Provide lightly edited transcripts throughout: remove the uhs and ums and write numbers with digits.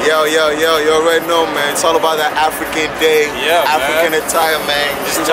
Yo, you already know, man. It's all about that African day, African attire, man. It's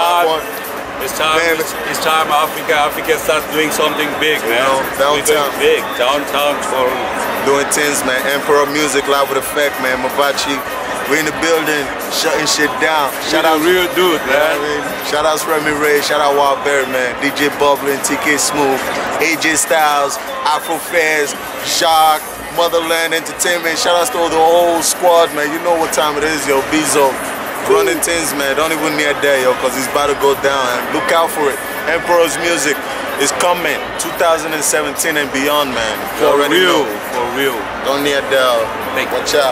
time Africa starts doing something big, man. Downtown. Big, downtown for doing things, man. Emperor Music live with effect, man. Mabachi, we in the building, shutting shit down. Shout out real dude, man. Shout out Remy Ray, shout out Wild Berry, man. DJ Bubbling, TK Smooth, AJ Styles, Afro Fairs, Jacques, Motherland Entertainment. Shout out to the whole squad, man. You know what time it is, yo. Bizo. Running things, man. Don't even near there, yo, because it's about to go down. And look out for it. Emperor's Music is coming 2017 and beyond, man. For real. Don't near there. Watch out.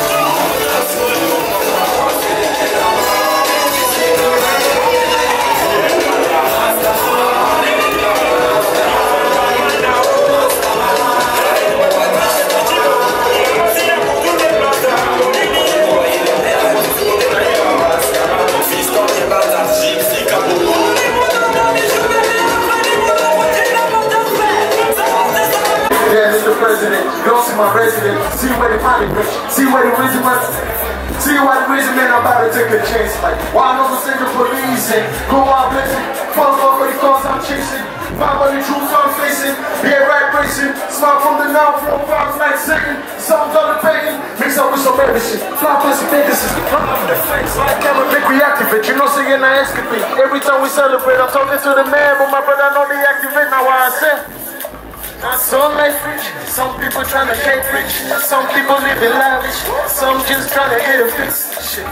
Go to my resident, see where the money rich, see where the reason was, see why the reason man I'm about to take a chance. Like, why I'm over the police and go out blitzing, fall off for the cause I'm chasing, 500 troops I'm facing, yeah, right racing, smile from the now, from 5 nights second, something's on the pagan, mix up with some medicine, fly plus some niggas, run up the face like I'm a big reactivate, you know, saying I escapade. Every time we celebrate, I'm talking to the man, but my brother know they activate, now why I said. Not so life rich, some people trying to get rich, some people living lavish, some just trying to get a fix. Shit,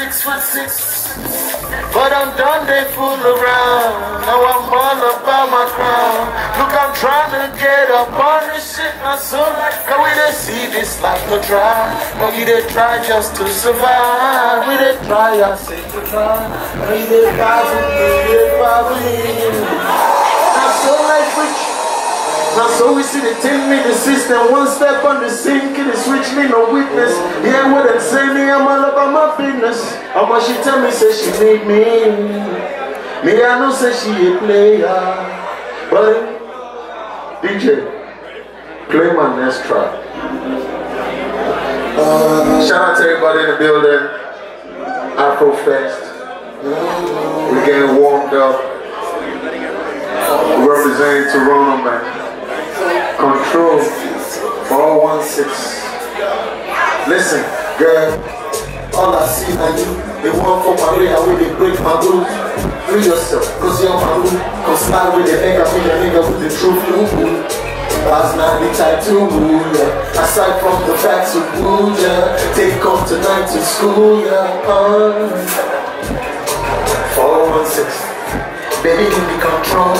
6'6", but I'm done, they fool around. Now I'm all about my crown. Look, I'm trying to get up on this shit, not so like how we didn't see this life no try, but we did try just to survive. We did try, I say to try, we did probably. Not so life rich. Now so we see the 10-minute system, one step on the sink, it is switch me no witness. Yeah, what them say me, I'm all about my business. How much she tell me, say she need me. Me, I know say she a player. But DJ, play my next track. Shout out to everybody in the building. Afro Fest. We're getting warmed up. We're representing Toronto, man. Control 416. Listen, girl, all I see now you, they want for my way, I will they break my rules. Free yourself, cause you're my rule. Come slide with the nigga, be the nigga with the truth. Last night they tried to move, yeah. Aside from the facts of mood, yeah. Take off tonight to school, yeah. 416. Baby, give me control.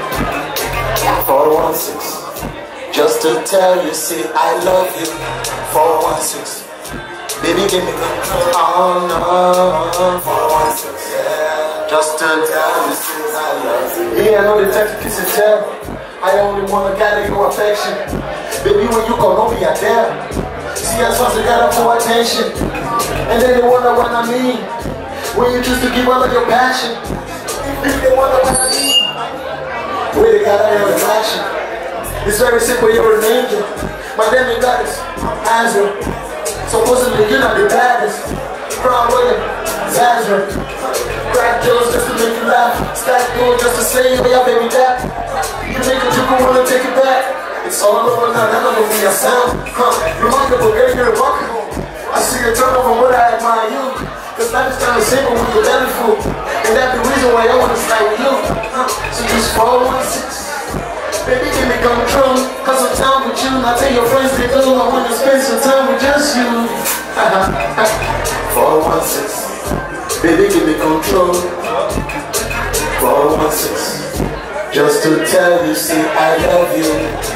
416. Just to tell you, see, I love you. 416. Baby, give me control. Oh no. 416. Yeah. Just to tell you, see, I love you. Yeah, I know the type to kiss and tell. I only wanna gather your affection. Baby, when you call on me, I dare. See, I supposed to gather for attention. And then they wonder what I mean. When you choose to give all of your passion. They wonder what I mean. Where they got your attraction. It's very simple, you're an angel. My damn goddess, Azra. Supposedly you're not the baddest. Brown William, Zazra. Crack jokes just to make you laugh. Stack gold just to say, oh yeah, baby, that. You make a joke, wanna take it back. It's all over now, none of me a sound. Remarkable, girl, you're remarkable. I see a turn over what I admire you. Cause life is kinda simple when you're belly full. And that's the reason why I wanna slide with you. So just 416. Baby, give me control, cause I'm down with you. Now tell your friends they do, I wanna spend some time with just you. 416. Baby, give me control. 416. Just to tell you, see, I love you.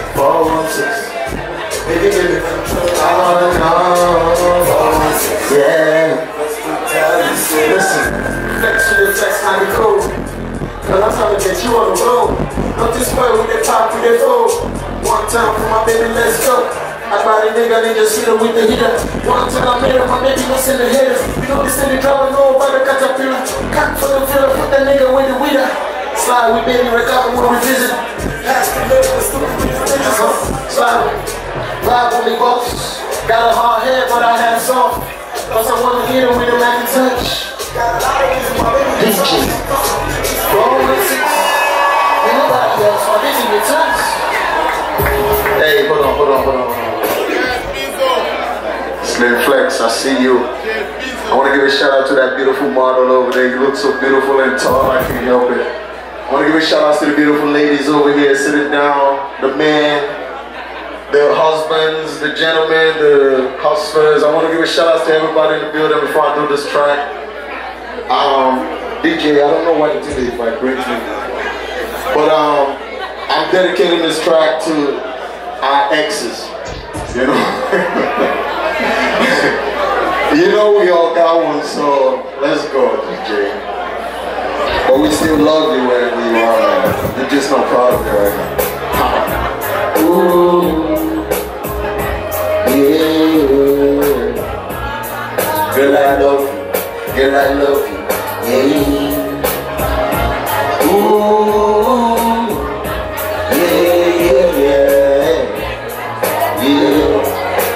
416. Baby, give me control. Oh no. 416. Yeah. Just to tell you, see. Listen, next to the text, I the code. Cause I'm trying to get you on the road. Not this way with the top with the fold. One time for my baby, let's go. I buy the nigga, then just hit her with the heater. One time I made her, my baby, let's send the haters. You know this in the drama, know about the caterpillar. Cock for the filler, put that nigga with the weeder. Slide with baby, recover when we visit. Pass the liquor, stupid with the niggas. Slide, ride with me, boss. Got a hard head, but I have soft. Cause I wanna hit him with a Mac and touch. DJ. Nobody else, my busy with touch. Hey, hold on. Slim Flex, I see you. I want to give a shout out to that beautiful model over there. You look so beautiful and tall, I can't help it. I want to give a shout out to the beautiful ladies over here sitting down, the men, the husbands, the gentlemen, the hustlers. I want to give a shout out to everybody in the building before I do this track. DJ, I don't know why you did it, but great me. But I'm dedicating this track to our exes, you know. You know we all got one, so let's go, DJ. But we still love you wherever you are, man. You're just not proud of me right now. Ooh, yeah. Girl, I love you. Girl, I love you. Yeah. Ooh, yeah.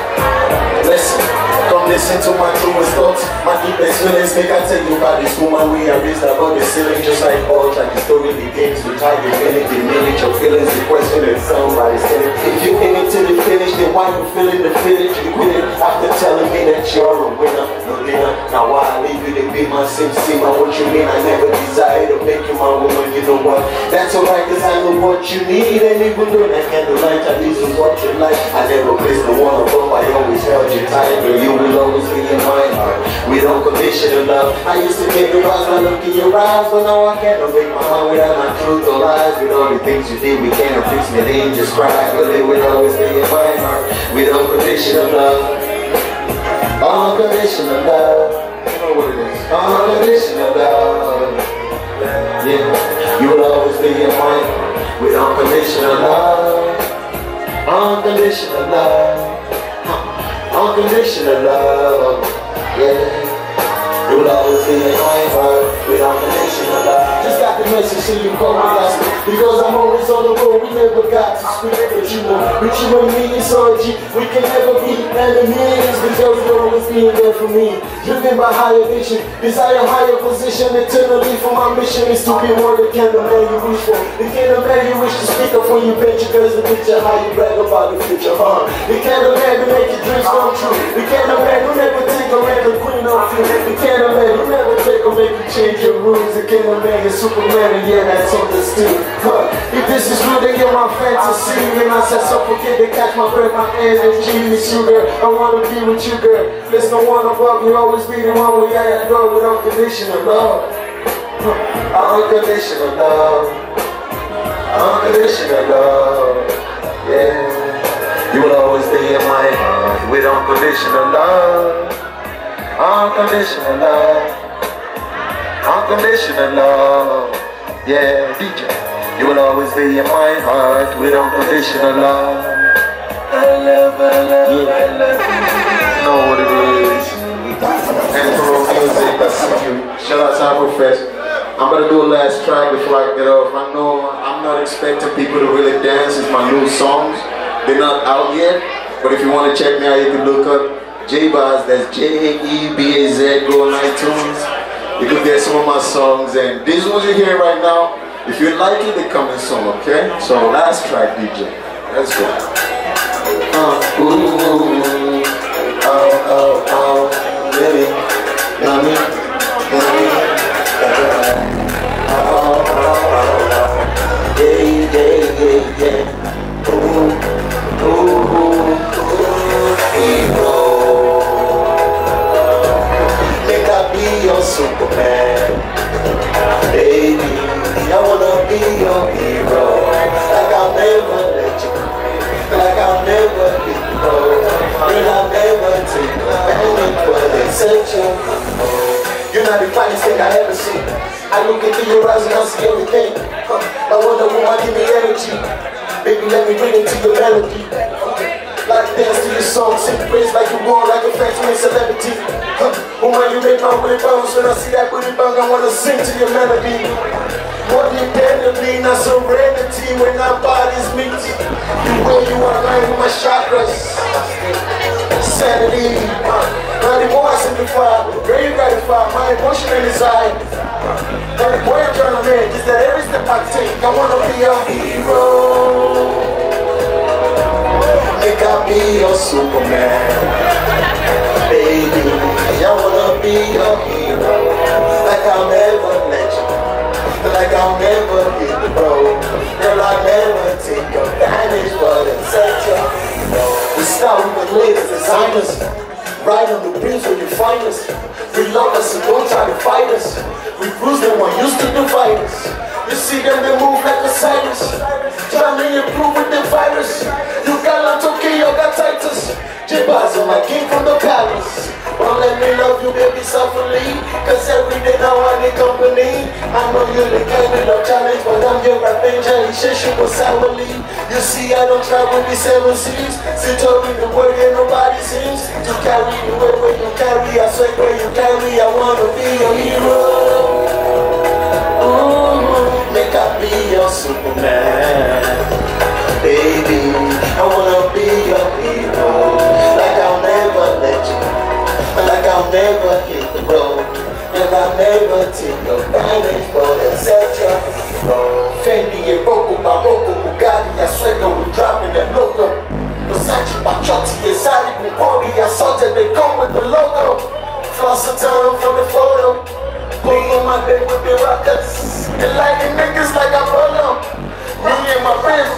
Listen to my truest thoughts, my deepest feelings. Make I tell you about this woman we are raised above the ceiling, just like all like the story begins with how you feeling, the minute your feelings, the question is somebody's telling. If you in it till the finish, then why you feeling the finish? You quit it after telling me that you're a winner, no dinner. Now why I leave you to be my sim? What you mean? I never desire to make you my woman. You know what? That's alright, cause I know what you need. And even though that candlelight, at least is what you like. I never placed the one above, I always held you tight. Girl, you will always be in my heart. We don't condition love. I used to take the rise by look in your eyes, but now I can't break my heart without my truth or lies. With all the things you did, we can't fix me, then just cry. But it will always be in my heart. We don't condition love. Unconditional love. You know what it is. Unconditional love. Yeah, you will always be in my heart. With unconditional love. Unconditional love. Unconditional love, yeah. You will always be in my heart with unconditional love. Just got the message, so you call me last week. Because I'm always on the road, we never got to speak. But you and me is OG. We can never be enemies because you're always being there for me. Driven by higher vision, desire higher position. Eternally for my mission is to be more the kind of man you wish for. The kind of man you wish to speak of when you picture. Cause the picture how you brag about the future, huh? The kind of man who make your dreams come true. The kind of man who never take a random queen off you. The kind of man who never take or make you change your rules. The kind of man is Superman, and yeah, that's understood. Huh? If this is real, then you're my fantasy. And I said, suffocate to catch my breath, my energy. It's you, girl. I wanna be with you, girl. There's no one above you, always be the one we gotta go with unconditional love. Unconditional love. Unconditional love. Yeah. You will always be in my heart with unconditional love. Unconditional love. Unconditional love. Yeah, DJ. You will always be in my heart with unconditional love. I love you. Know what it is. Antero Music, I see you. Shout out to Afrofest. I'm gonna do a last track before I get off. I know I'm not expecting people to really dance. It's my new songs. They're not out yet. But if you want to check me out, you can look up J-Baz. That's J-E-B-A-Z. Go on iTunes. You can get some of my songs. And these ones you hear right now, if you like it, they come in soon, okay? So last track, DJ. Let's go. Really? Yummy? Yeah. Hero. Make I be your Superman. Baby, I wanna be your hero. Like I'll never let you go. Like I'll never let you go. And I'll never take you anywhere except you. You're not the finest thing I ever seen. I look into your eyes and I see everything. I wonder who might give me energy. Baby, let me bring it to your melody. Like dance to your song, sing praise like you want, like a factory celebrity. Woman, you make my booty bounce. When I see that booty bounce, I wanna sing to your melody. What you dare to be, not serenity when our bodies meet. The way you are lying with my chakras. inside. And the boy I'm trying to make is that every step I take, I wanna be a hero. Make I be your Superman, baby. I wanna be your hero. Like I'll never let you, like I'll never hit the road. Girl, I'll never take advantage, but it's such a hero. We start with the latest designers, right on the breeze when you find us. We love us and don't try to fight us. We bruise them when used to divide us. You see them, they move like a cyrus, trying to improve with the virus. You got Tokyo, got Titus. J-Bars on my king from the palace. Don't let me love you, baby, softly, cause every day now I need company. I know you the kind of challenge, but I'm your rapping jelly, shit, was sourly. You see, I don't travel the 7 seas. Century the word and nobody seems to carry the way where you carry. I swear where you carry, I wanna be your hero. Ooh, make I be your Superman, baby. I wanna be your hero. Like I'll never let you, like I'll never hit the road, and I'll never take advantage, but it's such a hero. Fendi and Rocco, Barocco, Bugatti, I swear we dropping that logo. Versace, Pachotti, Exotic, Bugatti, I saw that they come with the logo. Floss a time for the photo. Pull on my bed with the rockers. And like the niggas like I roll up. Me and my friends.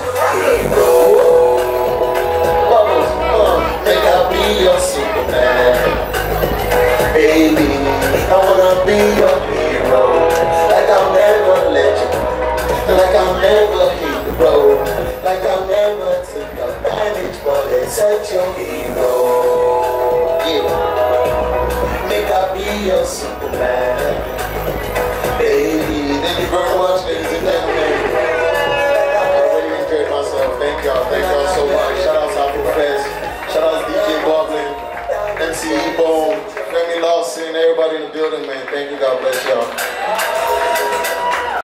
Bubbles, make I be your Superman, baby. I wanna be your hero. Like I'll never let you, like I'll never hit the road, like I'll never take advantage, but it's such your hero. Yeah, make I be your Superman, baby. Thank you very much, ladies and gentlemen. I really enjoyed myself. Thank y'all so much. Shout out to Afrofest. Shout out to DJ Bubbling, MC E-Bone, Femi Lawson, everybody in the building, man. Thank you. God bless y'all.